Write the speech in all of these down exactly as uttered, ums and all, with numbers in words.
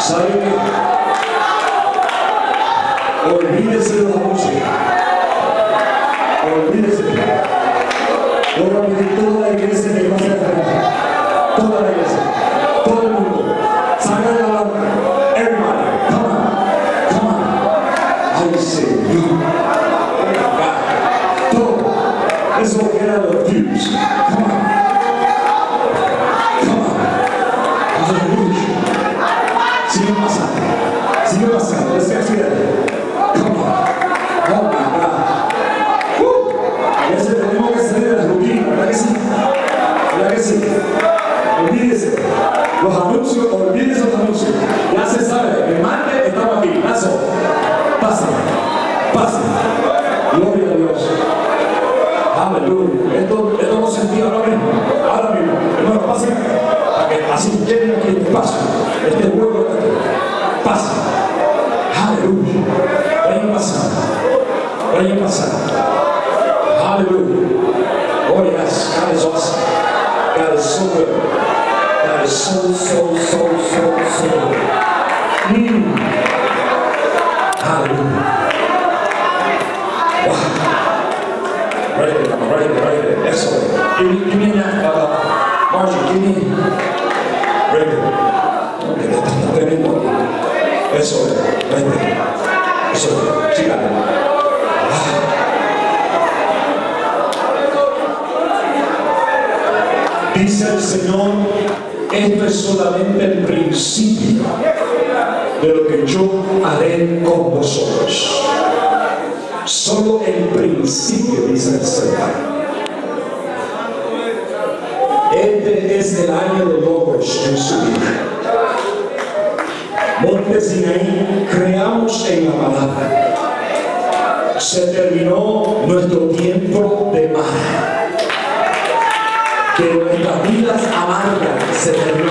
¿Sabe qué? Olvídese de la música. Olvídese. Voy a pedir toda la iglesia que pase a la frente. Toda la iglesia. Todo el mundo. Salgan la banda. Everybody. Come on. Come on. Ay, Señor. Todo. Eso era los views. Come on. Come on. Aleluya. Sigue pasando. Sigue pasando. Let's get together. Come on. Oh my God. Uh. A veces tenemos que salir de la rutina, ¿verdad que sí? ¿Verdad que sí? Olvídese. Los anuncios, olvídese los anuncios. Ya se sabe, el martes estamos aquí. Paso. Pasa. Pasa. Gloria a Dios. Aleluya. Esto, esto no sentía ahora mismo. Ahora mismo. Hermano, pasen. Para que así llenen aquí el espacio. Este hueco está aquí. Pasa. Aleluya. Vayan pasando. Vayan pasando. Hallelujah. Oh yes, God is awesome. God is so good. God is so, so, so, so, so good. Mm. Hallelujah. Wow. Right there, right there, right there. Excellent. Give me, give me that, uh, Margie, give me. Right there. Okay, está tremendo. Eso es, right there. Eso es, síganme. Dice el Señor, esto es solamente el principio de lo que yo haré con vosotros. Solo el principio, dice el Señor. Este es el año de logros en su vida. Monte Sinaí, creamos en la palabra. Se terminó nuestro tiempo de mar. Que nuestras vidas amargas se terminó.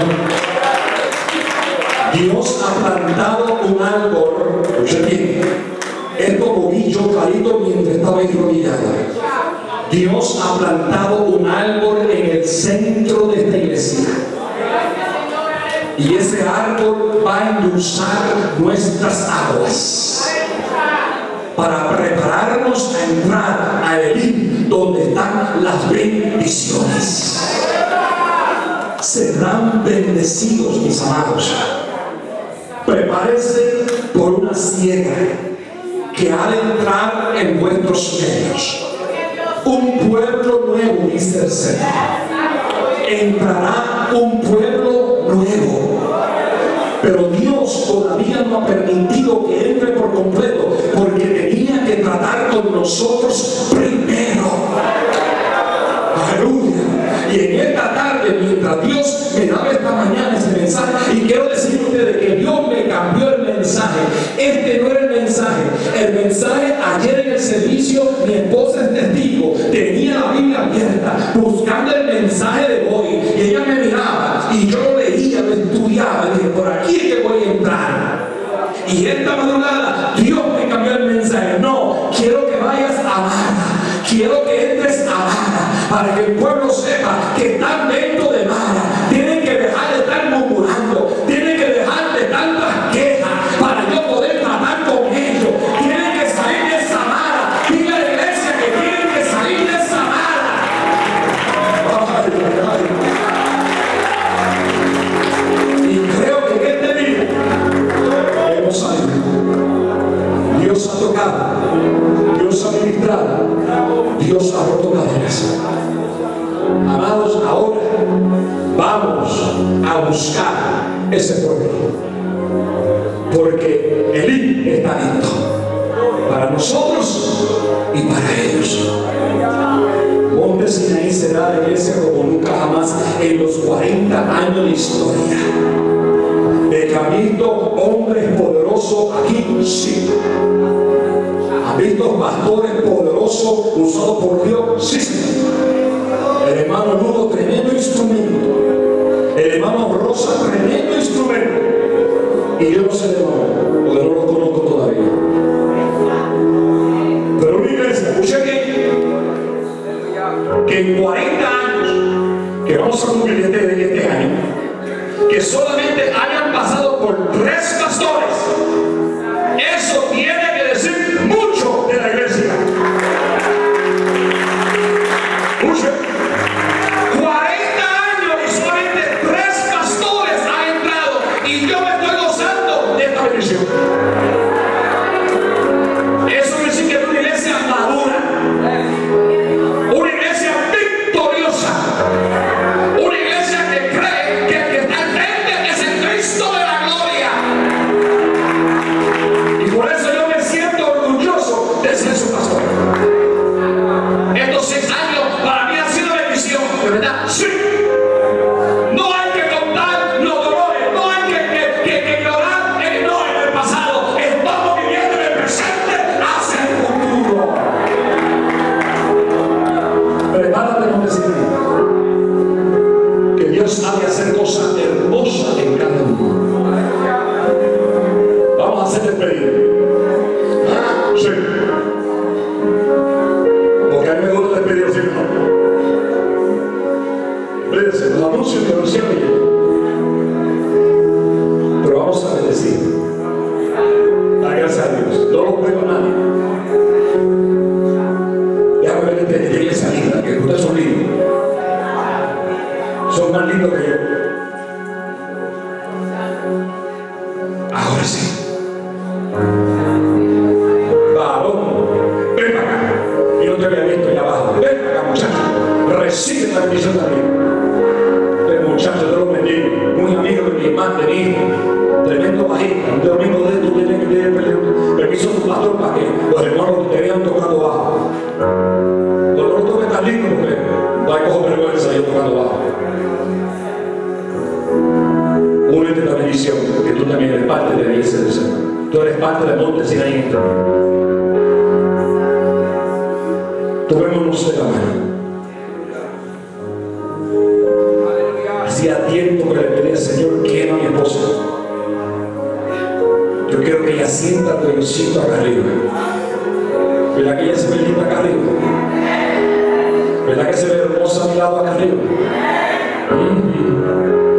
Dios ha plantado un árbol, escuchen bien, esto moví yo clarito mientras estaba enrollado. Dios ha plantado un árbol en el centro de esta iglesia. Y ese árbol va a endulzar nuestras aguas para prepararnos a entrar a Elim, donde están las bendiciones. Serán bendecidos, mis amados. Prepárense por una siega que ha de entrar en vuestros medios. Un pueblo nuevo, dice el Señor. Entrará un pueblo nuevo. Pero Dios todavía no ha permitido que entre por completo, porque tenía que tratar con nosotros primero. Aleluya. Y en esta tarde, mientras Dios me daba esta mañana ese mensaje, y quiero decirle a ustedes que Dios me cambió el mensaje. Este no era el mensaje. El mensaje ayer en el servicio, mi esposa es testigo, tenía la Biblia abierta, buscando el mensaje de hoy. Y ella me miraba, y yo lo leía, lo estudiaba, y dije, por aquí es que voy a entrar. Y esta madrugada, Dios me cambió el mensaje. No, quiero que vayas a Mara. Quiero que entres a Mara, para que el pueblo sepa que están dentro de Mara. Tienen que dejar de estar murmurando. Tienen que dejar de tantas quejas para yo poder tratar con ellos. Tienen que salir de esa Mara. Diga a la iglesia que tienen que salir de esa Mara. Ay, ay. Y creo que en este día hemos salido. Dios ha tocado. Dios ha ministrado. Dios ha roto cadenas. Amados, ahora vamos a buscar ese pueblo, porque Elim está listo para nosotros y para ellos. Monte Sinaí será la iglesia como nunca jamás en los cuarenta años de historia. De que han visto hombres poderosos aquí, sí. ¿Han visto pastores poderosos usados por Dios? Sí, señor. El hermano Ludo, tremendo instrumento. El hermano Rosa, tremendo instrumento. Y yo no sé de nuevo, porque no lo conozco todavía. Pero una iglesia, escucha que, que en cuarenta años, que vamos a cumplir este, este año, que solamente hayan pasado por tres bendición. Eso quiere decir que es una iglesia madura, una iglesia victoriosa, una iglesia que cree que el que está al frente es el Cristo de la gloria. Y por eso yo me siento orgulloso de ser su pastor. Estos seis años para mí han sido bendición, ¿de verdad? Sí. No hay que contar los dolores, no hay que, que, que, que llorar en, no, en el pasado. Estamos viviendo en el presente hacia el futuro. Prepárate con decir que Dios ha de hacer cosas hermosas en cada uno. Vamos a hacer despedida. ¿Ah? Sí. Porque a mí me gusta despedir así, ¿no? Espérense, los anuncios que no siempre llegan. Pero vamos a bendecir. Da gracias a Dios. No lo prueba nadie. Déjame ver esta iglesia linda, que ustedes son lindos. Son más lindos que yo. Ahora sí. Varón, ven para acá. Yo no te había visto allá abajo. Ven para acá, muchacho. Recibe la bendición también. Este muchacho de los bendigo, muy amigo de mi hermano, de mi hijo, tremendo bajista. Un domingo de tú tienes que pedir permiso a tu pastor para que los hermanos te vean tocando bajo. No lo toques tan lindo porque no hay cojo vergüenza yo tocando bajo. Únete a la bendición, que tú también eres parte de la iglesia del Señor. Tú eres parte del monte Sinaí. Tomémonos de la mano. Hacía tiempo que le pedí al Señor, quiero a mi esposa. Yo quiero que ella sienta que yo siento acá arriba. ¿Verdad que ella se ve linda acá arriba? ¿Verdad que se ve hermosa a mi lado acá arriba? Mm-hmm.